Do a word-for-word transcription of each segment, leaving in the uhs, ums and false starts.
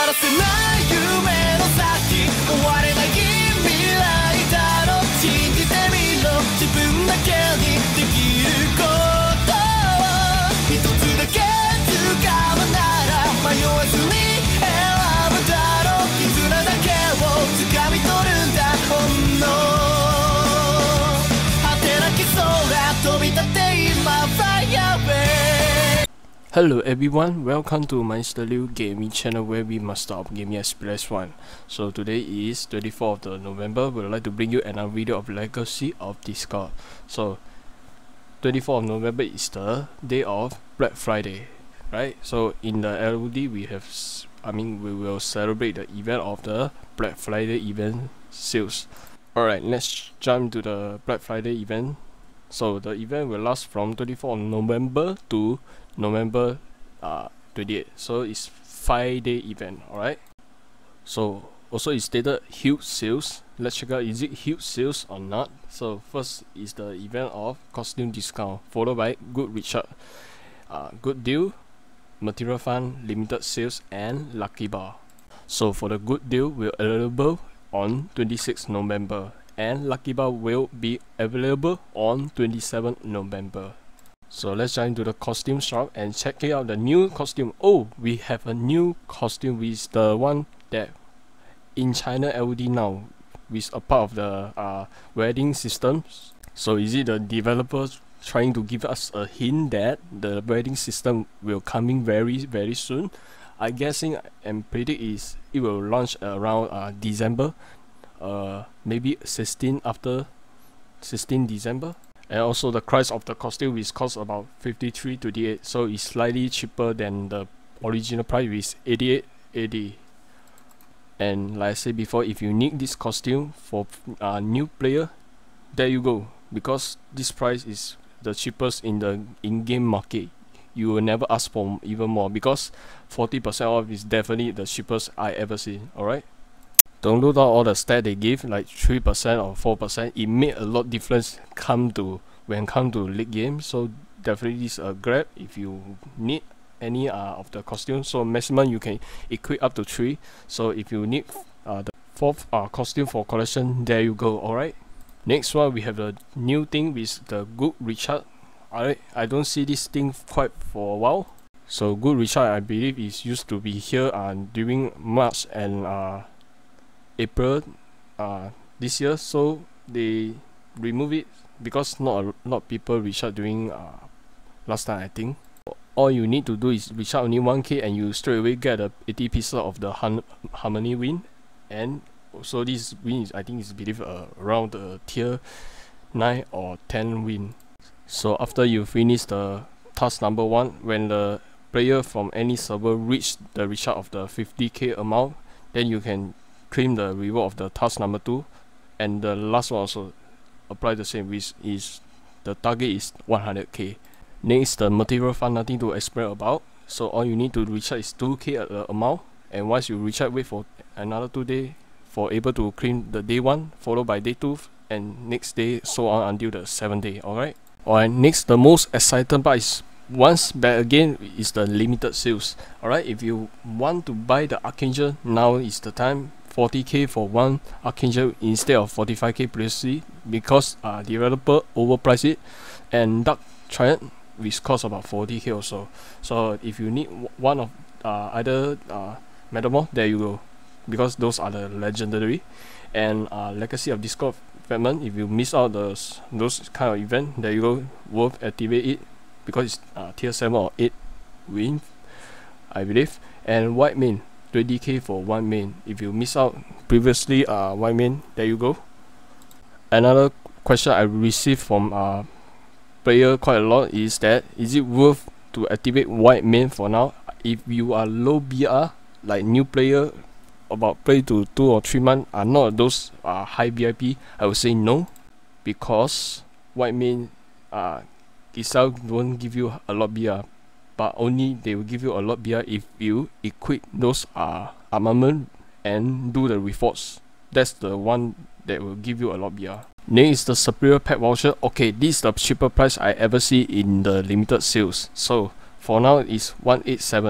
らせない夢の先終われない未来だろ信じてみろ自分だけにできることを一つだけ掴むなら迷わずに選ぶだろう絆だけを掴み取るんだ本能果てなき空飛び立って今 Fly away. Hello everyone, welcome to Meister gaming channel where we master of gaming express one. So today is twenty-fourth of November. We would like to bring you another video of Legacy of Discord. So twenty-fourth of November is the day of Black Friday, right? So in the L O D we have, I mean we will celebrate the event of the Black Friday event sales. Alright, let's jump to the Black Friday event. So the event will last from twenty-fourth of November to November uh, twenty-eighth. So it's five day event. Alright. So also it's stated huge sales. Let's check out is it huge sales or not. So first is the event of costume discount, followed by good Richard, uh, good deal, material fund, limited sales, and lucky bar. So for the good deal will available on twenty-sixth November, and lucky bar will be available on twenty-seventh November. So let's jump into the costume shop and check out the new costume. Oh, we have a new costume with the one that in China L O D now, with a part of the uh, wedding system. So is it the developers trying to give us a hint that the wedding system will coming very very soon? I guessing and predict is it will launch around uh, December, uh, maybe sixteen after sixteen December. And also the price of the costume is cost about fifty-three twenty-eight, so it's slightly cheaper than the original price with eighty-eight eighty. And like I said before, if you need this costume for a uh, new player, there you go, because this price is the cheapest in the in-game market. You will never ask for even more, because forty percent off is definitely the cheapest I ever seen. Alright, don't look down all the stats they give, like three percent or four percent. It made a lot difference come to when come to league game. So definitely this a grab if you need any uh, of the costume. So maximum you can equip up to three. So if you need uh, the fourth uh, costume for collection, there you go. Alright, next one we have the new thing with the good Richard. Alright, I don't see this thing quite for a while. So good Richard, I believe, is used to be here uh, during March and uh, April uh, this year, so they remove it because not a lot of people reach out during uh, last time. I think all you need to do is reach out only one K and you straight away get a eighty pieces of the hun harmony win. And also this win is, I think is believe uh, around the tier nine or ten win. So after you finish the task number one, when the player from any server reach the reach out of the fifty K amount, then you can claim the reward of the task number two, and the last one also apply the same, which is the target is one hundred K. Next, the material fund, nothing to explain about. So all you need to recharge is two K at the amount, and once you recharge, wait for another two days for able to claim the day one, followed by day two, and next day so on until the seventh day. Alright. Alright. Next, the most exciting part is once back again is the limited sales. Alright, if you want to buy the Archangel, now is the time. forty K for one Archangel instead of forty-five K previously, because uh, developer overpriced it, and Dark Triad which cost about forty K also. So if you need one of uh, either uh, Metamorph, there you go, because those are the legendary. And uh, Legacy of Discord fragment, if you miss out those those kind of event, there you go, worth activate it because it's uh, tier seven or eight win, I believe. And White Main, twenty K for one main. If you miss out previously uh white main, there you go. Another question I received from uh player quite a lot is that is it worth to activate white main for now if you are low B R, like new player about play to two or three months, are not those uh high V I P? I would say no, because white main uh itself won't give you a lot B R, but only they will give you a lot B R if you equip those uh, armament and do the reforce. That's the one that will give you a lot B R. Next is the superior pet voucher. Okay, this is the cheaper price I ever see in the limited sales. So for now it's one eighty-seven.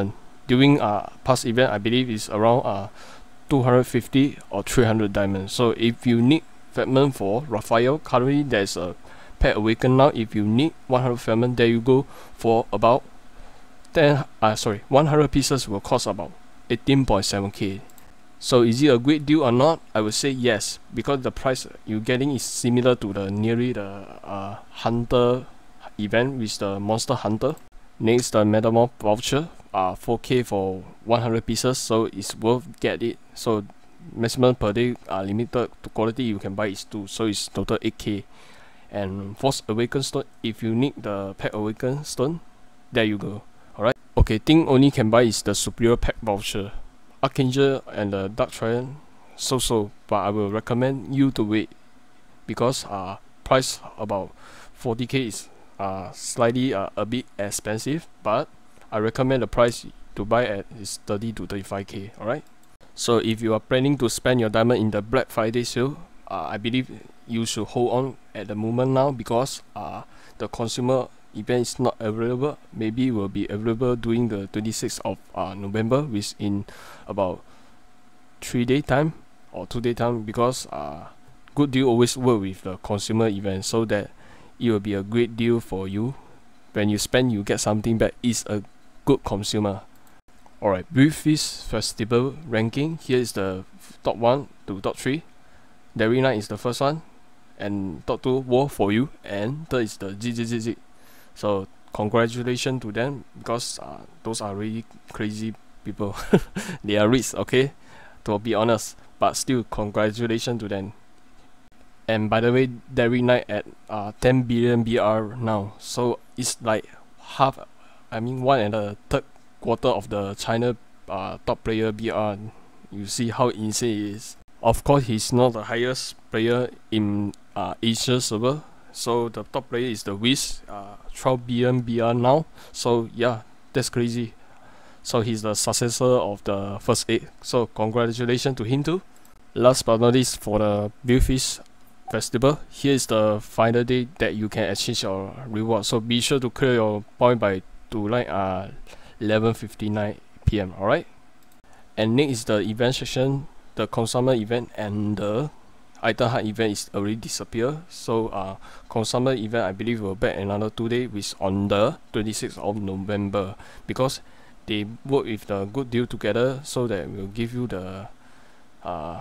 during uh past event I believe is around uh two hundred fifty or three hundred diamonds. So if you need fragment for Raphael, currently there's a pack awaken now. If you need one hundred fragment, there you go, for about ten uh sorry one hundred pieces will cost about eighteen point seven K. So is it a great deal or not? I would say yes, because the price you're getting is similar to the nearly the uh, Hunter event with the Monster Hunter. Next, the Metamorph voucher, uh, four K for one hundred pieces, so it's worth get it. So maximum per day uh, limited to quality you can buy is two, so it's total eight K. And Force Awaken Stone, if you need the Pack Awaken Stone, there you go. Alright. Okay, thing only can buy is the Superior Pack voucher. Archangel and the Dark Triad, so so, but I will recommend you to wait, because uh price about forty K is uh slightly uh, a bit expensive, but I recommend the price to buy at is thirty to thirty-five K. Alright. So if you are planning to spend your diamond in the Black Friday sale, uh, I believe you should hold on at the moment now, because uh the consumer event is not available. Maybe will be available during the twenty-sixth of uh, November, which in about three day time or two day time, because uh, good deal always work with the consumer event, so that it will be a great deal for you. When you spend, you get something back. It's a good consumer. Alright, Briefest Festival ranking. Here is the top one to top three. Dairy Night is the first one, and top two War for You, and third is the Z Z Z Z. So congratulations to them, because uh, those are really crazy people. They are rich, okay, to be honest, but still congratulations to them. And by the way, Dairy Night at uh, ten billion B R now, so it's like half, I mean one and a third quarter of the China uh, top player B R. You see how insane it is. Of course, he's not the highest player in uh, Asia server. So the top player is the Wiz, uh, twelve billion B R now. So yeah, that's crazy. So he's the successor of the first eight. So congratulations to him too. Last but not least, for the Briefest Festival, here is the final day that you can exchange your reward. So be sure to clear your point by to like uh eleven fifty-nine P M. Alright. And next is the event section. The consumer event and the item hunt event is already disappear. So uh consumer event I believe will back another two days, which on the twenty-sixth of November, because they work with the good deal together, so that will give you the uh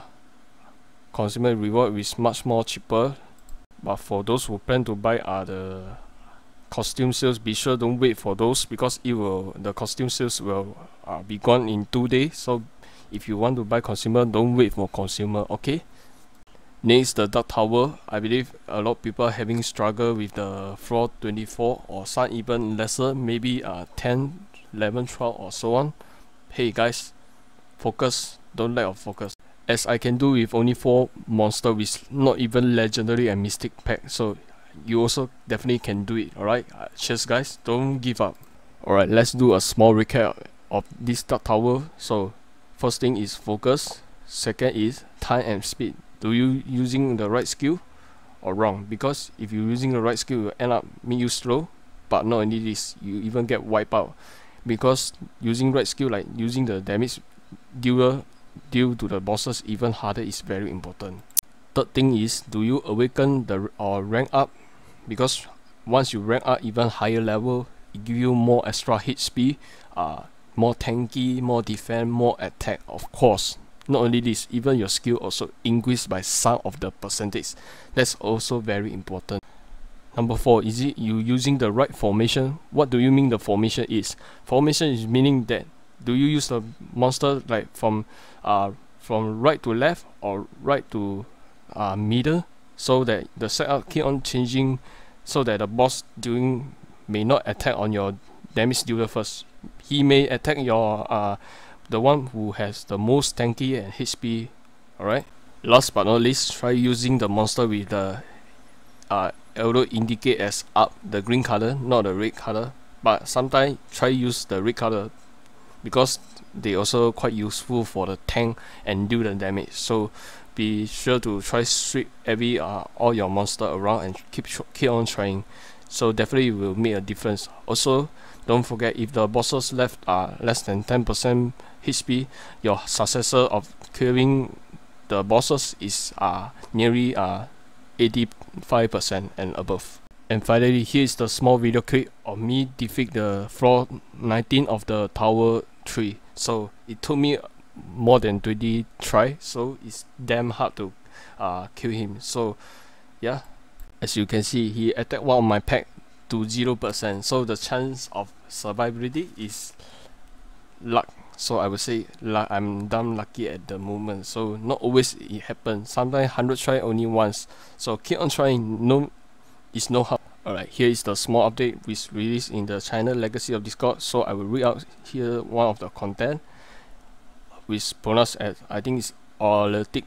consumer reward which much more cheaper. But for those who plan to buy uh the costume sales, be sure don't wait for those, because it will the costume sales will uh, be gone in two days. So if you want to buy consumer, don't wait for consumer, okay? Next, the Dark Tower. I believe a lot of people are having struggle with the floor twenty-four, or some even lesser, maybe uh, ten, eleven, twelve or so on. Hey guys, focus, don't lack of focus. As I can do with only four monster with not even legendary and mystic pack, so you also definitely can do it. Alright, uh, cheers guys, don't give up. Alright, let's do a small recap of this Dark Tower. So first thing is focus, second is time and speed. Do you using the right skill or wrong? Because if you're using the right skill, you end up make you slow, but not only this, you even get wiped out, because using right skill, like using the damage dealer deal to the bosses even harder, is very important. Third thing is, do you awaken the or rank up? Because once you rank up even higher level, it give you more extra hit speed, uh more tanky, more defense, more attack. Of course, not only this, even your skill also increased by some of the percentage. That's also very important. Number four, is it you using the right formation? What do you mean the formation is? Formation is meaning that do you use the monster like from uh from right to left or right to uh middle, so that the setup keep on changing, so that the boss doing may not attack on your damage dealer first. He may attack your uh the one who has the most tanky and H P. Alright. Last but not least, try using the monster with the uh arrow indicate as up, the green color, not the red color. But sometimes try use the red color, because they also quite useful for the tank and do the damage. So be sure to try sweep every uh all your monster around and keep keep on trying. So definitely will make a difference. Also, Don't forget, if the bosses left are less than ten percent H P, your successor of clearing the bosses is uh, nearly uh, eighty-five percent and above. And finally, here is the small video clip of me defeat the floor nineteen of the tower three. So it took me more than twenty tries, so it's damn hard to uh, kill him. So yeah, as you can see, he attacked one of my pack to zero percent, so the chance of survivability is luck. So I would say luck, I'm damn lucky at the moment. So not always it happens, sometimes one hundred try only once, so keep on trying. No, it's no harm. Alright, here is the small update which released in the China Legacy of Discord. So I will read out here one of the content, which pronounced as, I think it's Athletic,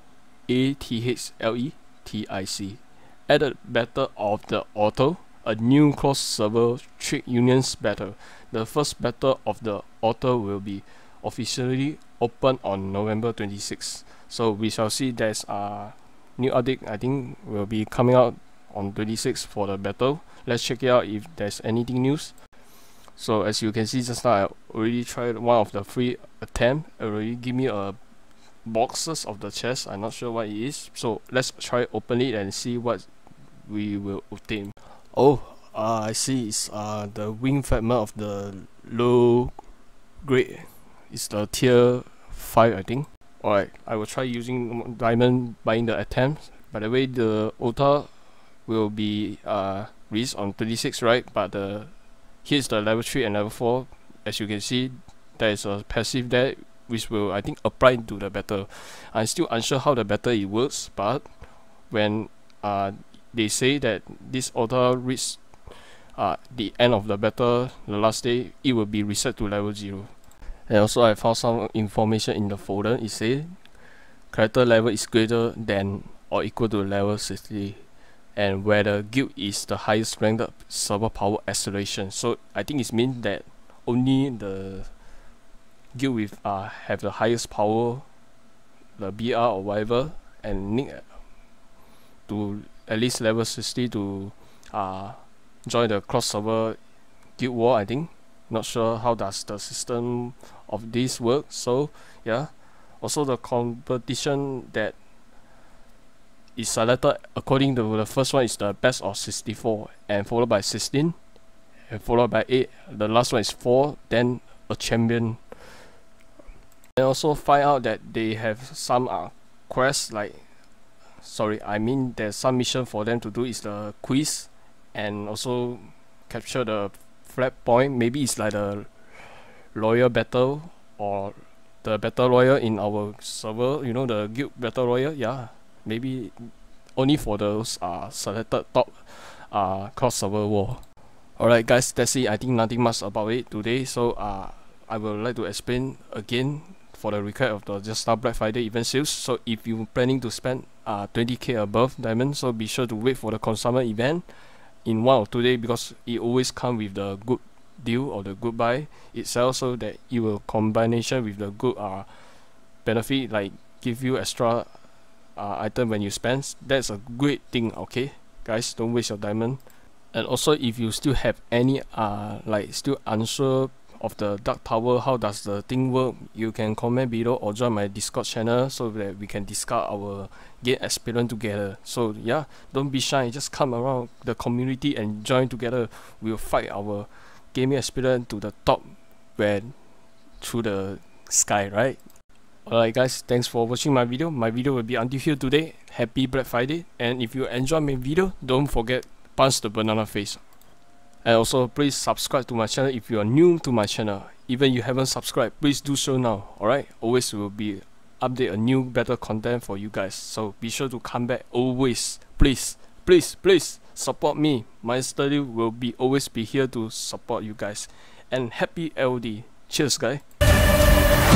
A T H L E T I C. Added battle of the auto, a new cross server trade unions battle. The first battle of the auto will be officially open on November twenty-sixth. So we shall see. There's a new update, I think, will be coming out on twenty-sixth for the battle. Let's check it out if there's anything news. So as you can see, just now I already tried one of the free attempt. It already give me a boxes of the chest. I'm not sure what it is. So let's try open it and see what we will obtain. Oh, uh, I see. It's uh the wing fragment of the low grade. It's the tier five, I think. Alright, I will try using diamond buying the attempt. By the way, the Ota will be uh released on twenty-sixth, right? But the here's the level three and level four. As you can see, there is a passive there which will, I think, apply to the battle. I'm still unsure how the battle it works, but when uh they say that this Ota reach uh the end of the battle, the last day, it will be reset to level zero. And also I found some information in the folder. It says character level is greater than or equal to level sixty, and where the guild is the highest ranked server power acceleration. So I think it means that only the guild with uh have the highest power, the B R or whatever, and need to at least level sixty to uh join the cross server guild war, I think. Not sure how does the system of this work. So yeah, also the competition that is selected according to the first one is the best of sixty-four, and followed by sixteen, and followed by eight. The last one is four, then a champion. And also find out that they have some uh, quests, like sorry I mean there's some mission for them to do is the quiz, and also capture the flag point. Maybe it's like the lawyer battle or the battle royale in our server, you know, the guild battle royale. Yeah, maybe only for those uh selected top uh cross server war. Alright guys, that's it. I think nothing much about it today. So uh I would like to explain again for the recap of the Just Now Black Friday event sales. So if you're planning to spend uh twenty K above diamond, so be sure to wait for the consumer event in one or two days, because it always comes with the good deal or the good buy itself, so that it will combination with the good uh benefit, like give you extra uh, item when you spend. That's a great thing. Okay guys, don't waste your diamond. And also if you still have any uh like still unsure of the Dark Tower, how does the thing work, you can comment below or join my Discord channel so that we can discuss our game experience together. So yeah, don't be shy, just come around the community and join together. We'll fight our gaming experience to the top, where through the sky, right? Alright guys, thanks for watching my video. My video will be until here today. Happy Black Friday, and if you enjoy my video, don't forget punch the banana face. And also please subscribe to my channel if you are new to my channel. Even you haven't subscribed, please do so now. Alright, always will be update a new better content for you guys, so be sure to come back always. Please please please support me. Meister will be always be here to support you guys. And happy L O D. Cheers guys.